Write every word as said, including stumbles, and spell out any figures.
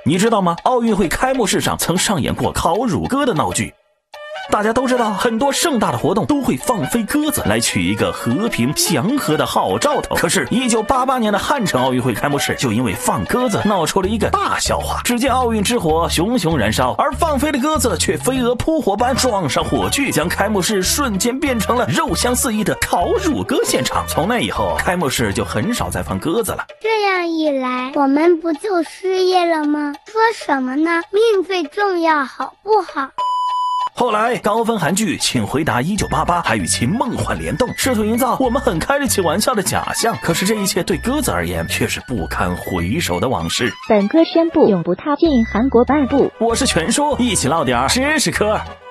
你知道吗？奥运会开幕式上曾上演过烤乳鸽的闹剧。大家都知道，很多盛大的活动都会放飞鸽子来取一个和平祥和的好兆头。可是一九八八年的汉城奥运会开幕式就因为放鸽子闹出了一个大笑话。只见奥运之火熊熊燃烧，而放飞的鸽子却飞蛾扑火般撞上火炬，将开幕式瞬间变成了肉香四溢的烤乳鸽现场。从那以后，开幕式就很少再放鸽子了。 这样一来，我们不就失业了吗？说什么呢？命最重要，好不好？ 后来高分韩剧《请回答一九八八》还与其梦幻联动，试图营造我们很开得起玩笑的假象。可是这一切对鸽子而言却是不堪回首的往事。 本科宣布永不踏进韩国半步。 我是全说，一起唠点知识科。